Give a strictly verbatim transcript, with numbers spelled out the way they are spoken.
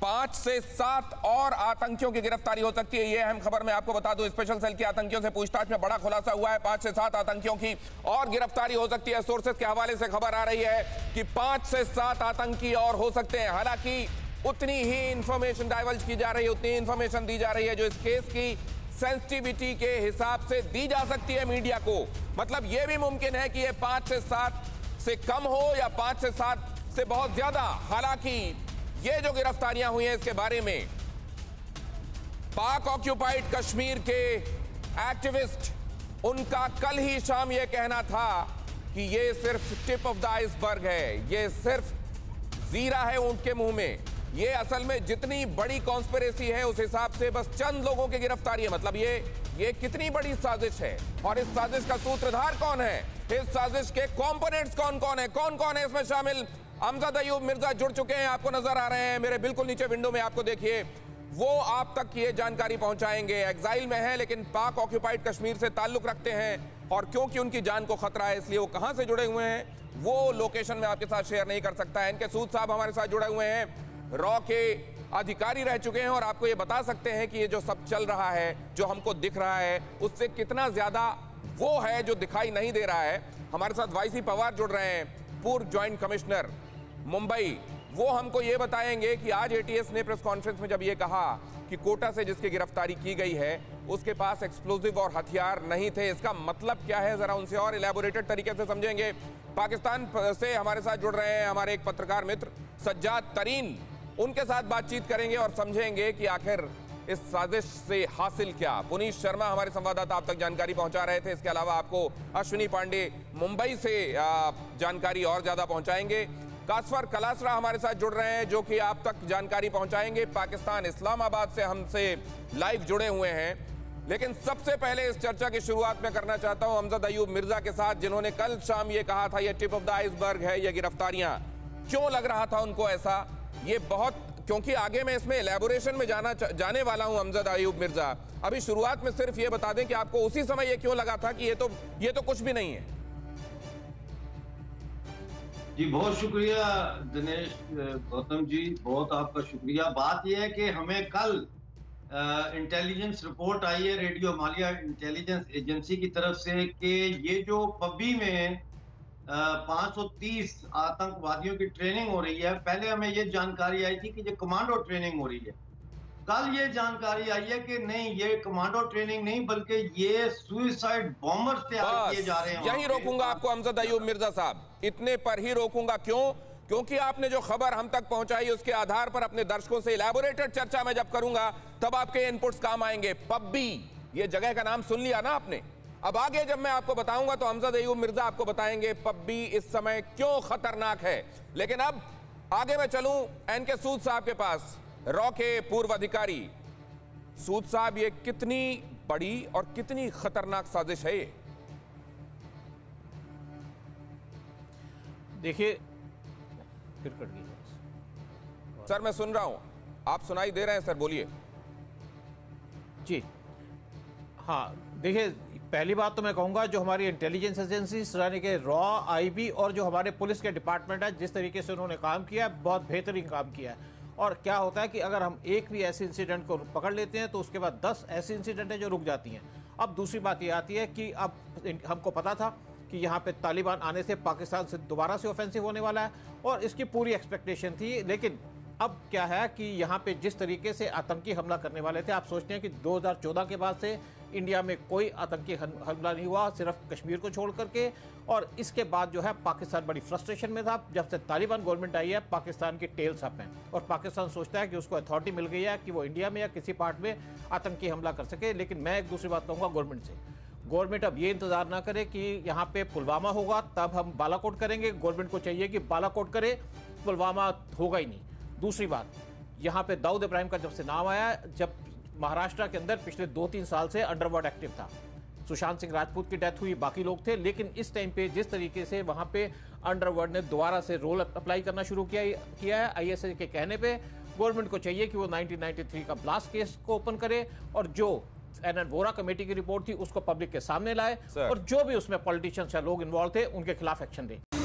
पांच से सात और आतंकियों की गिरफ्तारी हो सकती है। यह अहम खबर मैं आपको बता दूं, स्पेशल सेल के आतंकियों से पूछताछ में बड़ा खुलासा हुआ है। पांच से सात आतंकियों की और गिरफ्तारी हो सकती है। सोर्सेस के हवाले से खबर आ रही है कि पांच से सात आतंकी और हो सकते हैं। हालांकि उतनी ही इंफॉर्मेशन डाइवर्ज की जा रही है, उतनी इंफॉर्मेशन दी जा रही है जो इस केस की सेंसिटिविटी के हिसाब से दी जा सकती है मीडिया को। मतलब यह भी मुमकिन है कि यह पांच से सात से कम हो या पांच से सात से बहुत ज्यादा। हालांकि ये जो गिरफ्तारियां हुई हैं इसके बारे में पाक ऑक्यूपाइड कश्मीर के एक्टिविस्ट, उनका कल ही शाम यह कहना था कि ये सिर्फ टिप ऑफ द आइसबर्ग है, ये सिर्फ जीरा है ऊंट के मुंह में। ये असल में जितनी बड़ी कॉन्स्पिरेसी है उस हिसाब से बस चंद लोगों की गिरफ्तारी है। मतलब ये ये कितनी बड़ी साजिश है और इस साजिश का सूत्रधार कौन है, इस साजिश के कंपोनेंट्स कौन कौन है, कौन कौन है इसमें शामिल। अमजद अयूब मिर्जा जुड़ चुके हैं, आपको नजर आ रहे हैं मेरे बिल्कुल नीचे विंडो में, आपको देखिए। वो आप तक ये जानकारी पहुंचाएंगे। एग्जाइल में है लेकिन पाक ऑक्यूपाइड कश्मीर से ताल्लुक रखते हैं और क्योंकि उनकी जान को खतरा है इसलिए वो कहां से जुड़े हुए हैं वो लोकेशन में आपके साथ शेयर नहीं कर सकता है। इनके सूद साहब हमारे साथ जुड़े हुए हैं, रॉ के अधिकारी रह चुके हैं और आपको ये बता सकते हैं कि ये जो सब चल रहा है, जो हमको दिख रहा है, उससे कितना ज्यादा वो है जो दिखाई नहीं दे रहा है। हमारे साथ वाई सी पवार जुड़ रहे हैं, पूर्व ज्वाइंट कमिश्नर मुंबई। वो हमको ये बताएंगे कि आज एटीएस ने प्रेस कॉन्फ्रेंस में जब ये कहा कि कोटा से जिसकी गिरफ्तारी की गई है उसके पास एक्सप्लोजिव और हथियार नहीं थे, इसका मतलब क्या है, जरा उनसे और इलेबोरेटेड तरीके से समझेंगे। पाकिस्तान से हमारे साथ जुड़ रहे हैं हमारे एक पत्रकार मित्र सज्जाद तरीन, उनके साथ बातचीत करेंगे और समझेंगे कि आखिर इस साजिश से हासिल क्या। पुनीत शर्मा हमारे संवाददाता आप तक जानकारी पहुंचा रहे थे। इसके अलावा आपको अश्विनी पांडे मुंबई से जानकारी और ज्यादा पहुंचाएंगे। कासफर कलासरा हमारे साथ जुड़ रहे हैं जो कि आप तक जानकारी पहुंचाएंगे। पाकिस्तान इस्लामाबाद से हमसे लाइव जुड़े हुए हैं। लेकिन सबसे पहले इस चर्चा की शुरुआत में करना चाहता हूं अमजद अयूब मिर्जा के साथ, जिन्होंने कल शाम ये कहा था ये टिप ऑफ द आइसबर्ग है ये गिरफ्तारियां। क्यों लग रहा था उनको ऐसा, ये बहुत, क्योंकि आगे मैं इसमें एलैबोरेशन में जाना जाने वाला हूं अमजद अयूब मिर्जा। अभी शुरुआत में सिर्फ ये बता दें कि आपको उसी समय ये क्यों लगा था कि ये तो ये तो कुछ भी नहीं है। जी बहुत शुक्रिया दिनेश गौतम जी, बहुत आपका शुक्रिया। बात यह है कि हमें कल इंटेलिजेंस रिपोर्ट आई है रेडियो मालिया इंटेलिजेंस एजेंसी की तरफ से कि ये जो पब्बी में पाँच सौ तीस आतंकवादियों की ट्रेनिंग हो रही है, पहले हमें ये जानकारी आई थी कि ये कमांडो ट्रेनिंग हो रही है। कल ये जानकारी आई है कि नहीं, ये कमांडो ट्रेनिंग नहीं बल्कि ये सुइसाइड बॉम्बर्स तैयार किए जा रहे हैं। यही रोकूंगा आपको अमजद अयूब मिर्जा साहब, इतने पर ही रोकूंगा। क्यों? क्योंकि आपने जो खबर हम तक पहुंचाई उसके आधार पर अपने दर्शकों से इलैबोरेटेड चर्चा में जब करूंगा तब आपके इनपुट्स काम आएंगे। पब्बी, ये जगह का नाम सुन लिया ना आपने। अब आगे जब मैं आपको बताऊंगा तो अमजद अयूब मिर्जा आपको बताएंगे पब्बी इस समय क्यों खतरनाक है। लेकिन अब आगे मैं चलूं एन के सूद साहब के पास, रॉ के पूर्व अधिकारी। सूद साहब, ये कितनी बड़ी और कितनी खतरनाक साजिश है ये? देखिए, फिर कट गई सर, मैं सुन रहा हूं, आप सुनाई दे रहे हैं सर, बोलिए। जी हाँ, देखिए पहली बात तो मैं कहूंगा जो हमारी इंटेलिजेंस एजेंसी यानी कि रॉ, आईबी और जो हमारे पुलिस के डिपार्टमेंट है, जिस तरीके से उन्होंने काम किया है बहुत बेहतरीन काम किया है। और क्या होता है कि अगर हम एक भी ऐसे इंसिडेंट को पकड़ लेते हैं तो उसके बाद दस ऐसी इंसिडेंट है जो रुक जाती हैं। अब दूसरी बात ये आती है कि अब हमको पता था कि यहाँ पे तालिबान आने से पाकिस्तान से दोबारा से ऑफेंसिव होने वाला है और इसकी पूरी एक्सपेक्टेशन थी। लेकिन अब क्या है कि यहाँ पे जिस तरीके से आतंकी हमला करने वाले थे, आप सोचते हैं कि दो हज़ार चौदह के बाद से इंडिया में कोई आतंकी हमला नहीं हुआ, सिर्फ कश्मीर को छोड़ करके। और इसके बाद जो है पाकिस्तान बड़ी फ्रस्ट्रेशन में था। जब से तालिबान गवर्नमेंट आई है पाकिस्तान की टेल्स अप हैं और पाकिस्तान सोचता है कि उसको अथॉरिटी मिल गई है कि वो इंडिया में या किसी पार्ट में आतंकी हमला कर सके। लेकिन मैं एक दूसरी बात कहूँगा गवर्नमेंट से, गवर्नमेंट अब ये इंतजार ना करे कि यहाँ पे पुलवामा होगा तब हम बालाकोट करेंगे। गवर्नमेंट को चाहिए कि बालाकोट करे, पुलवामा होगा ही नहीं। दूसरी बात, यहाँ पे दाऊद इब्राहिम का जब से नाम आया, जब महाराष्ट्र के अंदर पिछले दो तीन साल से अंडरवर्ल्ड एक्टिव था, सुशांत सिंह राजपूत की डेथ हुई, बाकी लोग थे, लेकिन इस टाइम पे जिस तरीके से वहां पे अंडरवर्ल्ड ने दोबारा से रोल अप्लाई करना शुरू किया किया है आईएसआई के कहने पे, गवर्नमेंट को चाहिए कि वो नाइनटीन नाइंटी थ्री का ब्लास्ट केस को ओपन करे और जो एनएन वोरा कमेटी की रिपोर्ट थी उसको पब्लिक के सामने लाए और जो भी उसमें पॉलिटिशियंस या लोग इन्वॉल्व थे उनके खिलाफ एक्शन दे।